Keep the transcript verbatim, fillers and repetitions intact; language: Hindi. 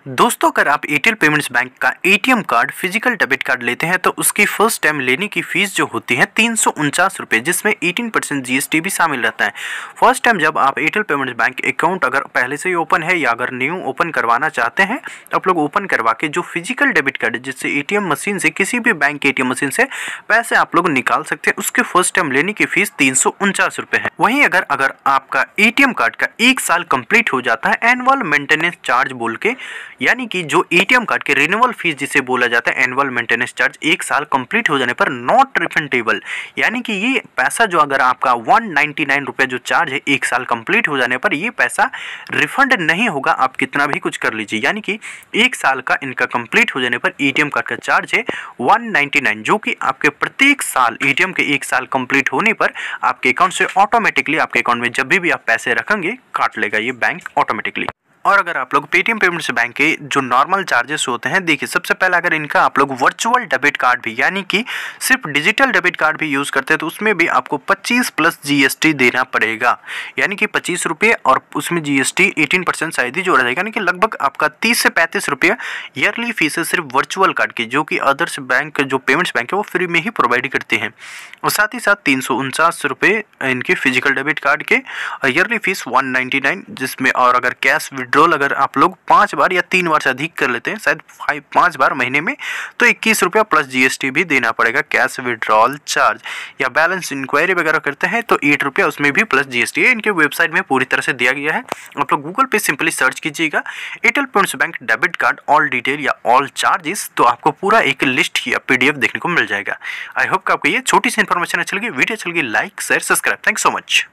दोस्तों, अगर आप एयरटेल पेमेंट्स बैंक का ATM card physical debit card लेते हैं तो उसकी फर्स्ट टाइम लेने की फीस जो होती है तीन सौ उनचास रुपये, जिसमें अठारह परसेंट जीएसटी भी शामिल रहता है। फर्स्ट टाइम जब आप एयरटेल पेमेंट्स बैंक अकाउंट अगर पहले से ही ओपन है या अगर न्यू ओपन करवाना चाहते हैं तो आप लोग ओपन करवा के जो फिजिकल डेबिट कार्ड है जिससे एटीएम मशीन से किसी भी बैंक के एटीएम मशीन से पैसे आप लोग निकाल सकते हैं, उसके फर्स्ट टाइम लेने की फीस तीन सौ उनचास रुपये है। वहीं अगर अगर आपका एटीएम कार्ड का एक साल कंप्लीट हो जाता है एनुअल मेंटेनेंस चार्ज बोल के, यानी कि जो एटीएम कार्ड के रिन्यूअल फीस जिसे बोला जाता है एनुअल मेंटेनेंस चार्ज, एक साल कंप्लीट हो जाने पर नॉट रिफंडेबल, यानी कि ये पैसा जो अगर आपका एक सौ निन्यानवे रुपए जो चार्ज है एक साल कंप्लीट हो जाने पर ये पैसा रिफंड नहीं होगा, आप कितना भी कुछ कर लीजिए। यानी कि एक साल का इनका कंप्लीट हो जाने पर एटीएम कार्ड का चार्ज है एक सौ निन्यानवे, जो कि आपके प्रत्येक साल एटीएम के एक साल कंप्लीट होने पर आपके अकाउंट से ऑटोमेटिकली आपके अकाउंट में जब भी, भी आप पैसे रखेंगे काट लेगा ये बैंक ऑटोमेटिकली। और अगर आप लोग पेटीएम पेमेंट्स बैंक के जो नॉर्मल चार्जेस होते हैं, देखिए सबसे पहले अगर इनका आप लोग वर्चुअल डेबिट कार्ड भी यानी कि सिर्फ डिजिटल डेबिट कार्ड भी यूज़ करते हैं तो उसमें भी आपको पच्चीस प्लस जीएसटी देना पड़ेगा, यानी कि पच्चीस रुपये और उसमें जीएसटी अठारह परसेंट शायद ही जोड़ा जाएगा, यानी कि लगभग आपका तीस से पैंतीस रुपये ईयरली फीस है सिर्फ वर्चुअल कार्ड की, जो कि अदर्स बैंक जो पेमेंट्स बैंक है वो फ्री में ही प्रोवाइड करते हैं। और साथ ही साथ तीन सौ उनचास रुपये इनके फिजिकल डेबिट कार्ड के yearly fees one ninety nine, जिसमें और अगर कैश विड्रॉल अगर आप लोग पाँच बार या तीन बार से अधिक कर लेते हैं, शायद फाइव पाँच बार महीने में, तो इक्कीस रुपया प्लस जीएसटी भी देना पड़ेगा कैश विड्रॉल चार्ज। या बैलेंस इंक्वायरी वगैरह करते हैं तो एट रुपया उसमें भी प्लस जीएसटी है। इनके वेबसाइट में पूरी तरह से दिया गया है, आप लोग गूगल पे सिंपली सर्च कीजिएगा Airtel payments bank debit card all detail या ऑल चार्जेस, तो आपको पूरा एक लिस्ट या पीडीएफ देखने को मिल जाएगा। आई होप कि आपको ये छोटी सी इन्फॉर्मेशन अच्छी लगी, वीडियो अच्छी लगी, like share subscribe. Thank so much.